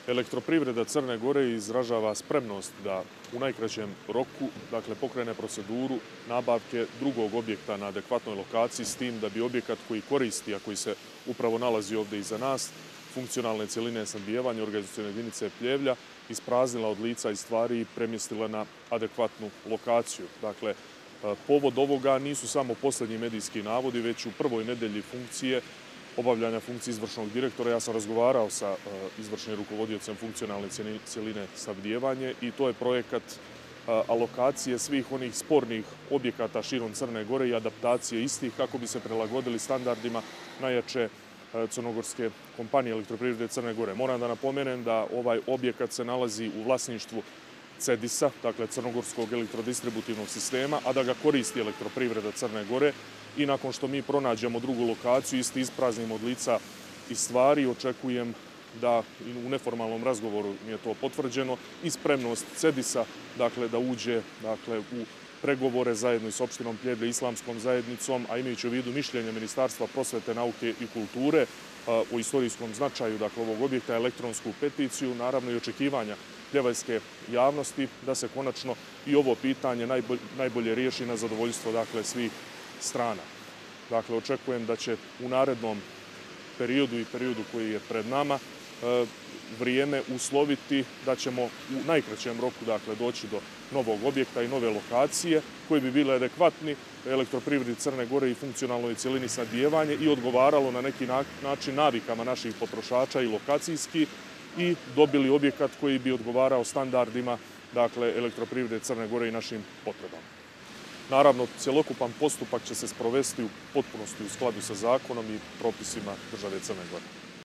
Elektroprivreda Crne Gore izražava spremnost da u najkraćem roku pokrene proceduru nabavke drugog objekta na adekvatnoj lokaciji, s tim da bi objekat koji koristi, a koji se upravo nalazi ovdje iza nas, funkcionalne cjeline snabdijevanja organizacione jedinice Pljevlja, ispraznila od lica i stvari i premjestila na adekvatnu lokaciju. Dakle, povod ovoga nisu samo posljednji medijski navodi, već u prvoj nedelji obavljanja funkcije izvršnog direktora. Ja sam razgovarao sa izvršnim rukovodiocem funkcionalne cjeline snabdijevanje i to je projekat alokacije svih onih spornih objekata širom Crne Gore i adaptacije istih kako bi se prilagodili standardima najjače crnogorske kompanije Elektroprivrede Crne Gore. Moram da napomenem da ovaj objekat se nalazi u vlasništvu CEDIS-a, dakle Crnogorskog elektrodistributivnog sistema, a da ga koristi Elektroprivreda Crne Gore. I nakon što mi pronađemo drugu lokaciju, isti ispraznimo od lica i stvari, očekujem da u neformalnom razgovoru mi je to potvrđeno i spremnost CEDIS-a da uđe u pregovore zajedno s opštinom Pljevlje, islamskom zajednicom, a imajući u vidu mišljenje Ministarstva prosvete, nauke i kulture o istorijskom značaju ovog objekta, elektronsku peticiju, naravno i očekivanja pljevajske javnosti da se konačno i ovo pitanje najbolje riješi na zadovoljstvo svih strana. Dakle, očekujem da će u narednom periodu i periodu koji je pred nama vrijeme usloviti da ćemo u najkraćem roku doći do novog objekta i nove lokacije koji bi bile adekvatni Elektroprivredi Crne Gore i funkcionalnoj cjelini snabdijevanje i odgovaralo na neki način navikama naših potrošača i lokacijski i dobili objekat koji bi odgovarao standardima Elektroprivrede Crne Gore i našim potrebama. Naravno, cjelokupan postupak će se sprovesti u potpunosti u skladu sa zakonom i propisima države Crne Gore.